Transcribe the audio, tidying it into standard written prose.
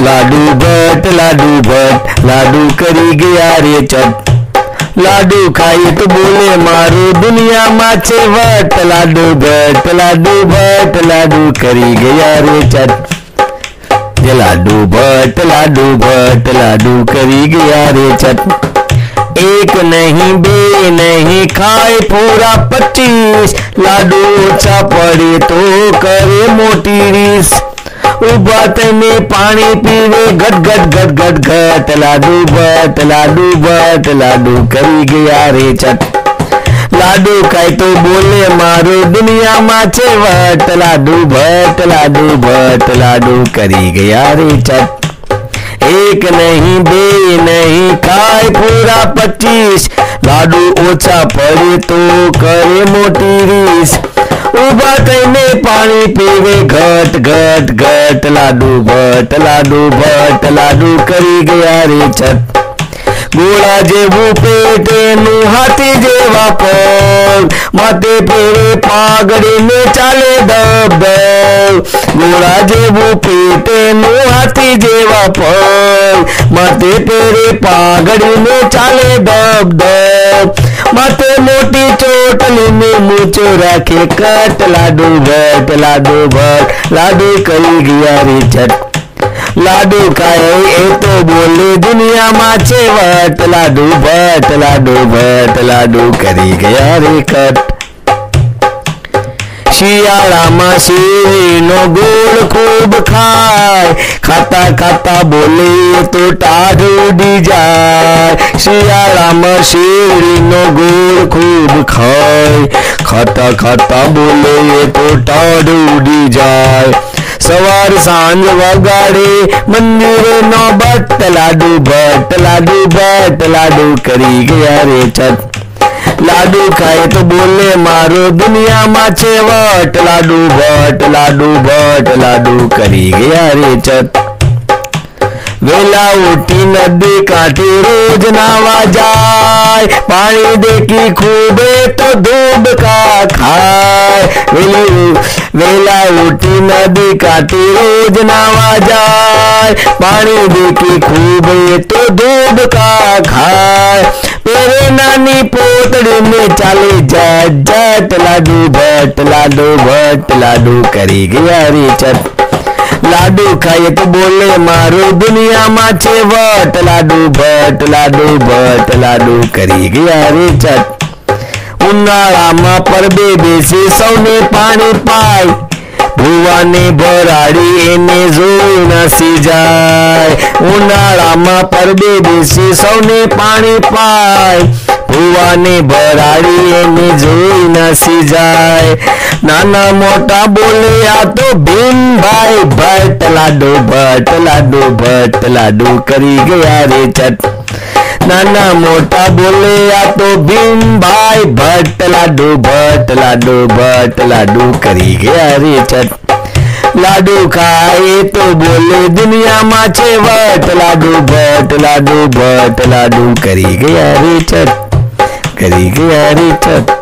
लाडू भट्ट लाडू करी गया रे चट। लाडू खाए तो बोले मारो दुनिया माचे वट। लाडू भट्ट लाडू करी गया रे चट। लाडू भट्ट लाडू करी गया रे चट। एक नहीं बे नहीं खाए पूरा 25। लाडू ओछा पड़े तो करे मोटी रीस। उबात में पानी पीवे घट घट घट घट घट। लाडू भट्ट लाडू करी गया रे चट। लाडू खाए तो बोले मारो दुनिया माचे वट। लाडू भट्ट लाडू करी गया रे चट। एक नहीं बे नहीं खाए पूरा 25। लाडू ओछा पड़े तो करे मोटी रीस। उबा कईने पानी पीवे घट घट घट। लाडू भट्ट लाडू करी गया रे चट। गोळा जेवू पेटे नु हाथी जेवा पग। माथे पेरे पागड़ी ने चाले दब दब। गोळा जेवू पेटे नु हाथी जेवा पग। माथे पेरे पागड़ी ने चाले दब दब। माथे मोटी चोटली में मूछो राखे कट। लाडू भट्ट लाडू करी गया रे चट। लाडू खाए ए तो बोले दुनिया माचे वट। लाडू भट्ट लाडू करी गया रे कट। शियाळामां शेरीनो गोळ खूब खाय। खाता खाता बोले तो टाढ उडी जाय। शियाळामां शेरीनो गोळ खूब खाय। खाता खाता बोले तो टाढ उडी जाय। सवार सांझ वगाड़े मंदिरे नो बट। लाडू भट्ट लाडू करी गया रे चट। लाडू खाए तो बोले मारो दुनिया माचे वट। लाडू भट्ट लाडू करी गया रे चट। वेला उठी नदी काठी रोज नावा जाय। पानी देखी खूबे तो दूब का खाए। वेला उठी नदी काठी रोज नावा जाय। पानी देखी खूबे तो दूब का खाए। तेरे नानी पोतड़ी में चाले जट जट। लाडू भट्ट लाडू करी गया रे चट। लाडू खाए तो बोले मारो दुनिया माचे वट। लाडू भट्ट लाडू करी गया रे चट। उन्हाळामां परबे बेसी सौने पानी पाय। भुवाने भराड़ी एने जोई नासी जाय। उन्हाळामां परबे बेसी सौने पानी पाय। भुवाने भराड़ी एने जोई नासी जाय। नाना मोटा बोले आ तो भीम भाई भट्ट। लाडू भट्ट लाडू करी गया रे चट। नाना मोटा बोले आ तो भीम भाई भट्ट। लाडू भट्ट लाडू करी गया रे चट। लाडू खाए तो बोले दुनिया माचे वट। लाडू भट्ट लाडू करी गया रे चट। करी गया रे चट।